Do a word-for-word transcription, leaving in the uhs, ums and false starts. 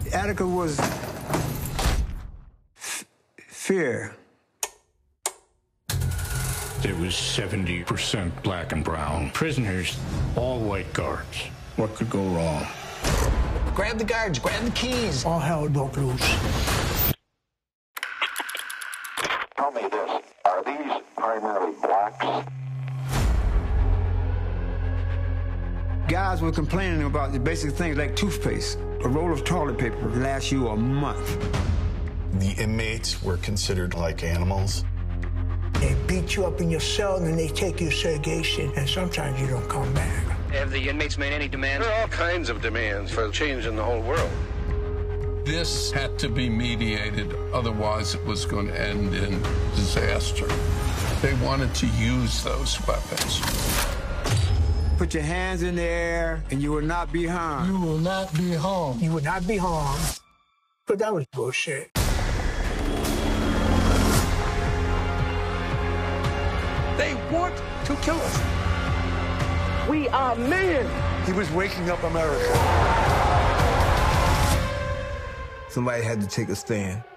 Attica was f fear. It was seventy percent black and brown. Prisoners, all white guards. What could go wrong? Grab the guards, grab the keys. All hell broke loose. Tell me this, are these primarily blacks? Guys were complaining about the basic things like toothpaste. A roll of toilet paper lasts you a month. The inmates were considered like animals. They beat you up in your cell, and then they take you to segregation, and sometimes you don't come back. Have the inmates made any demands? There are all kinds of demands for change in the whole world. This had to be mediated, otherwise it was going to end in disaster. They wanted to use those weapons. Put your hands in the air, and you will not be harmed. You will not be harmed. You will not be harmed. But that was bullshit. They want to kill us. We are men. He was waking up America. Somebody had to take a stand.